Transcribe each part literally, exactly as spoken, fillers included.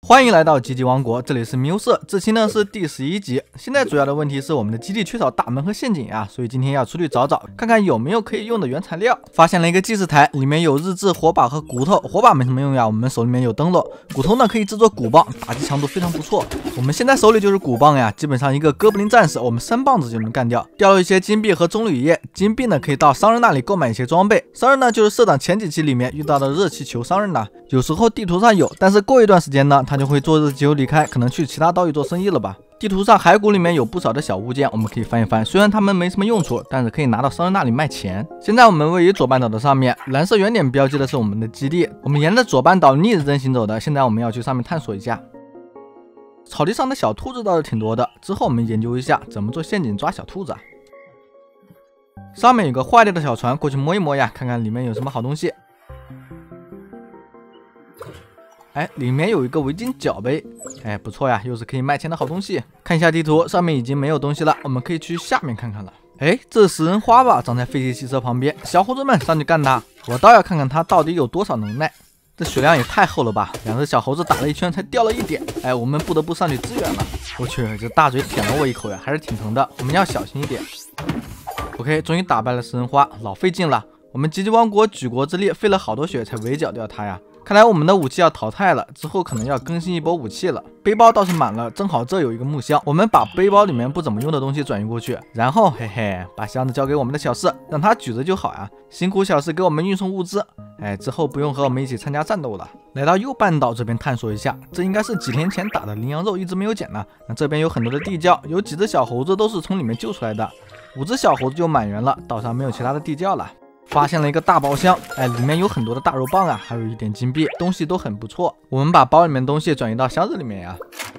欢迎来到基地王国，这里是缪瑟，这期呢是第十一集。现在主要的问题是我们的基地缺少大门和陷阱啊，所以今天要出去找找，看看有没有可以用的原材料。发现了一个计时台，里面有日志、火把和骨头。火把没什么用呀，我们手里面有灯笼。骨头呢可以制作鼓棒，打击强度非常不错。我们现在手里就是鼓棒呀，基本上一个哥布林战士，我们三棒子就能干掉。掉了一些金币和棕榈叶，金币呢可以到商人那里购买一些装备。商人呢就是社长前几期里面遇到的热气球商人呐，有时候地图上有，但是过一段时间呢，他就会坐热气球离开，可能去其他岛屿做生意了吧。地图上骸骨里面有不少的小物件，我们可以翻一翻，虽然它们没什么用处，但是可以拿到商人那里卖钱。现在我们位于左半岛的上面，蓝色圆点标记的是我们的基地，我们沿着左半岛逆时针行走的，现在我们要去上面探索一下。草地上的小兔子倒是挺多的，之后我们研究一下怎么做陷阱抓小兔子。上面有个坏掉的小船，过去摸一摸呀，看看里面有什么好东西。哎，里面有一个围巾脚杯，哎，不错呀，又是可以卖钱的好东西。看一下地图，上面已经没有东西了，我们可以去下面看看了。哎，这是食人花吧，长在废弃汽车旁边。小伙子们上去干它！我倒要看看它到底有多少能耐。这血量也太厚了吧！两只小猴子打了一圈才掉了一点，哎，我们不得不上去支援了。我去，这大嘴舔了我一口呀，还是挺疼的，我们要小心一点。OK， 终于打败了食人花，老费劲了。我们吉吉王国举国之力，费了好多血才围剿掉它呀。看来我们的武器要淘汰了，之后可能要更新一波武器了。背包倒是满了，正好这有一个木箱，我们把背包里面不怎么用的东西转移过去，然后嘿嘿，把箱子交给我们的小四，让他举着就好呀。辛苦小四给我们运送物资，哎，之后不用和我们一起参加战斗了。来到右半岛这边探索一下，这应该是几天前打的羚羊肉，一直没有捡呢。那这边有很多的地窖，有几只小猴子都是从里面救出来的，五只小猴子就满员了，岛上没有其他的地窖了。发现了一个大宝箱，哎，里面有很多的大肉棒啊，还有一点金币，东西都很不错。我们把包里面的东西转移到箱子里面呀。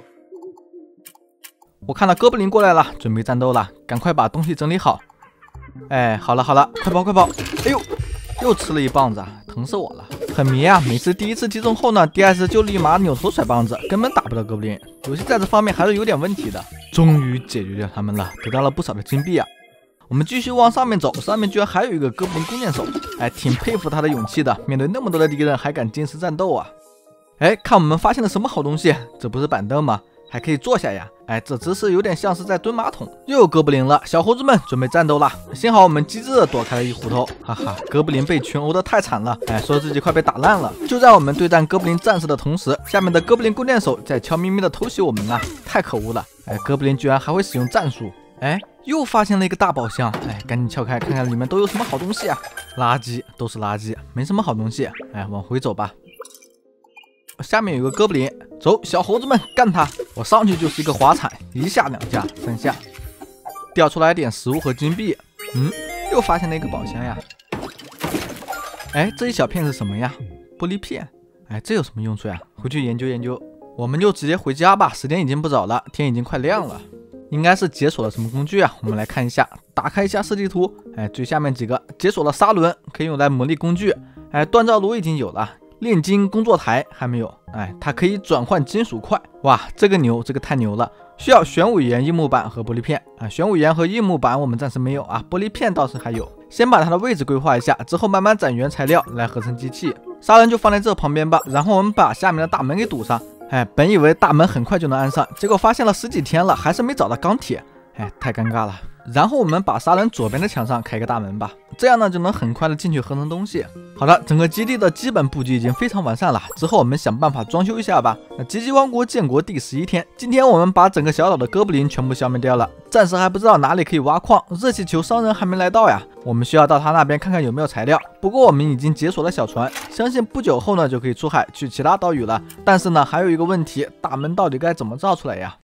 我看到哥布林过来了，准备战斗了，赶快把东西整理好。哎，好了好了，快跑快跑！哎呦，又吃了一棒子，疼死我了，很迷啊！每次第一次击中后呢，第二次就立马扭头甩棒子，根本打不到哥布林。游戏在这方面还是有点问题的。终于解决掉他们了，得到了不少的金币啊。我们继续往上面走，上面居然还有一个哥布林弓箭手，哎，挺佩服他的勇气的，面对那么多的敌人还敢坚持战斗啊！哎，看我们发现了什么好东西？这不是板凳吗？还可以坐下呀！哎，这姿势有点像是在蹲马桶。又有哥布林了，小猴子们准备战斗了。幸好我们机智的躲开了一虎头，哈哈，哥布林被群殴的太惨了，哎，说自己快被打烂了。就在我们对战哥布林战士的同时，下面的哥布林弓箭手在悄咪咪的偷袭我们啊，太可恶了！哎，哥布林居然还会使用战术。哎，又发现了一个大宝箱，哎，赶紧撬开看看里面都有什么好东西啊！垃圾，都是垃圾，没什么好东西。哎，往回走吧。下面有个哥布林，走，小猴子们干他！我上去就是一个滑铲，一下两下三下，掉出来点食物和金币。嗯，又发现了一个宝箱呀。哎，这一小片是什么呀？玻璃片。哎，这有什么用处呀？回去研究研究。我们就直接回家吧，时间已经不早了，天已经快亮了。应该是解锁了什么工具啊？我们来看一下，打开一下设计图。哎，最下面几个解锁了砂轮，可以用来磨砺工具。哎，锻造炉已经有了，炼金工作台还没有。哎，它可以转换金属块。哇，这个牛，这个太牛了！需要玄武岩硬木板和玻璃片啊。玄武岩和硬木板我们暂时没有啊，玻璃片倒是还有。先把它的位置规划一下，之后慢慢攒原材料来合成机器。砂轮就放在这旁边吧，然后我们把下面的大门给堵上。哎，本以为大门很快就能安上，结果发现了十几天了，还是没找到钢铁，哎，太尴尬了。然后我们把砂轮左边的墙上开个大门吧，这样呢就能很快的进去合成东西。好的，整个基地的基本布局已经非常完善了，之后我们想办法装修一下吧。那吉吉王国建国第十一天，今天我们把整个小岛的哥布林全部消灭掉了，暂时还不知道哪里可以挖矿，热气球商人还没来到呀，我们需要到他那边看看有没有材料。不过我们已经解锁了小船，相信不久后呢就可以出海去其他岛屿了。但是呢还有一个问题，大门到底该怎么造出来呀？